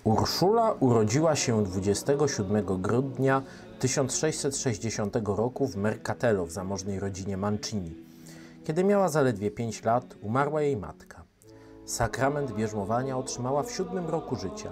Urszula urodziła się 27 grudnia 1660 roku w Mercatello w zamożnej rodzinie Mancini. Kiedy miała zaledwie 5 lat, umarła jej matka. Sakrament bierzmowania otrzymała w 7 roku życia.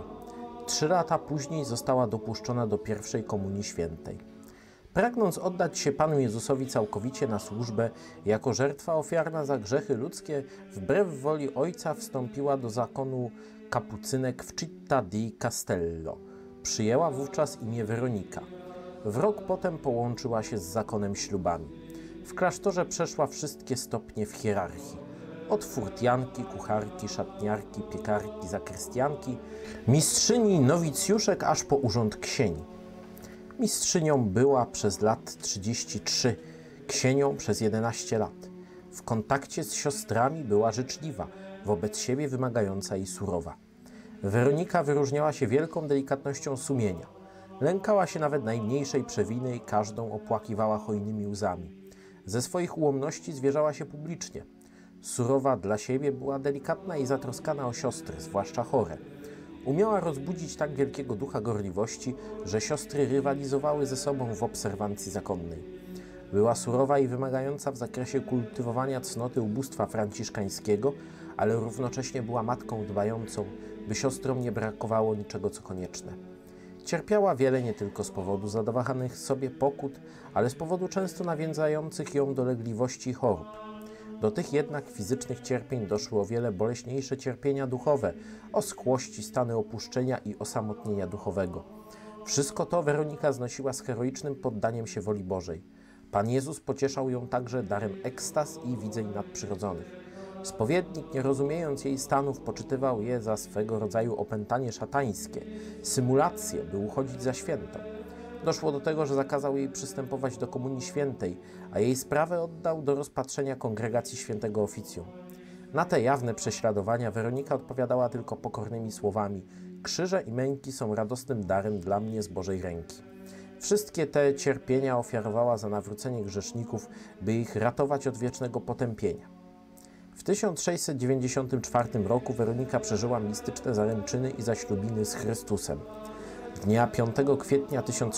3 lata później została dopuszczona do pierwszej komunii świętej. Pragnąc oddać się Panu Jezusowi całkowicie na służbę, jako żertwa ofiarna za grzechy ludzkie, wbrew woli Ojca wstąpiła do zakonu kapucynek w Città di Castello. Przyjęła wówczas imię Weronika. W rok potem połączyła się z zakonem ślubami. W klasztorze przeszła wszystkie stopnie w hierarchii. Od furtianki, kucharki, szatniarki, piekarki, zakrystianki, mistrzyni nowicjuszek aż po urząd ksieni. Mistrzynią była przez lat 33, ksienią przez 11 lat. W kontakcie z siostrami była życzliwa, wobec siebie wymagająca i surowa. Weronika wyróżniała się wielką delikatnością sumienia. Lękała się nawet najmniejszej przewiny i każdą opłakiwała hojnymi łzami. Ze swoich ułomności zwierzała się publicznie. Surowa dla siebie była delikatna i zatroskana o siostry, zwłaszcza chore. Umiała rozbudzić tak wielkiego ducha gorliwości, że siostry rywalizowały ze sobą w obserwancji zakonnej. Była surowa i wymagająca w zakresie kultywowania cnoty ubóstwa franciszkańskiego, ale równocześnie była matką dbającą, by siostrom nie brakowało niczego, co konieczne. Cierpiała wiele nie tylko z powodu zadawanych sobie pokut, ale z powodu często nawiązających ją dolegliwości i chorób. Do tych jednak fizycznych cierpień doszły o wiele boleśniejsze cierpienia duchowe, oschłości, stany opuszczenia i osamotnienia duchowego. Wszystko to Weronika znosiła z heroicznym poddaniem się woli Bożej. Pan Jezus pocieszał ją także darem ekstaz i widzeń nadprzyrodzonych. Spowiednik, nie rozumiejąc jej stanów, poczytywał je za swego rodzaju opętanie szatańskie, symulację, by uchodzić za świętą. Doszło do tego, że zakazał jej przystępować do komunii świętej, a jej sprawę oddał do rozpatrzenia kongregacji świętego oficjum. Na te jawne prześladowania Weronika odpowiadała tylko pokornymi słowami: krzyże i męki są radosnym darem dla mnie z Bożej ręki. Wszystkie te cierpienia ofiarowała za nawrócenie grzeszników, by ich ratować od wiecznego potępienia. W 1694 roku Weronika przeżyła mistyczne zaręczyny i zaślubiny z Chrystusem. Dnia 5 kwietnia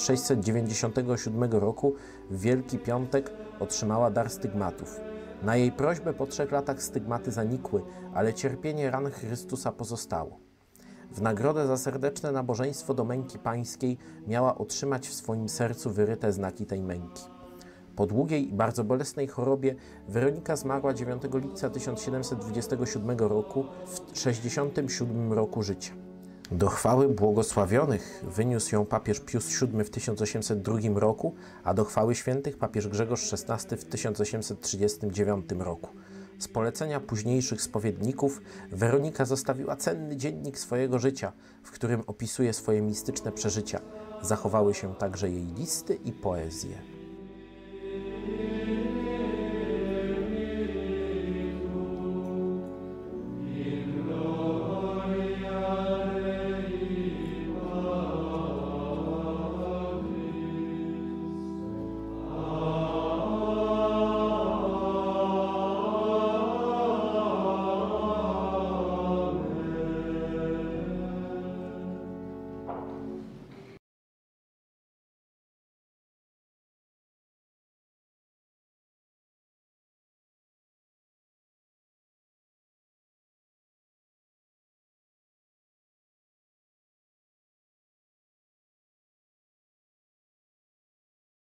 1697 roku, w Wielki Piątek, otrzymała dar stygmatów. Na jej prośbę po 3 latach stygmaty zanikły, ale cierpienie ran Chrystusa pozostało. W nagrodę za serdeczne nabożeństwo do męki pańskiej miała otrzymać w swoim sercu wyryte znaki tej męki. Po długiej i bardzo bolesnej chorobie Weronika zmarła 9 lipca 1727 roku w 67 roku życia. Do chwały błogosławionych wyniósł ją papież Pius VII w 1802 roku, a do chwały świętych papież Grzegorz XVI w 1839 roku. Z polecenia późniejszych spowiedników Weronika zostawiła cenny dziennik swojego życia, w którym opisuje swoje mistyczne przeżycia. Zachowały się także jej listy i poezje.